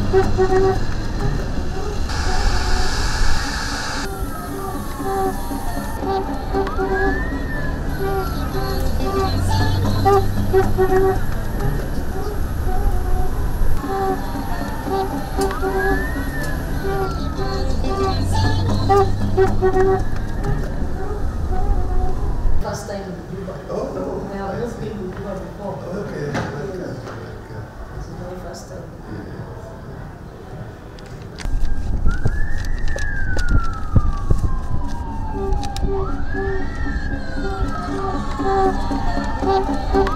First time in Juba. Oh, no. I have not been in Juba before. Okay, okay. It's the very first time. Yeah.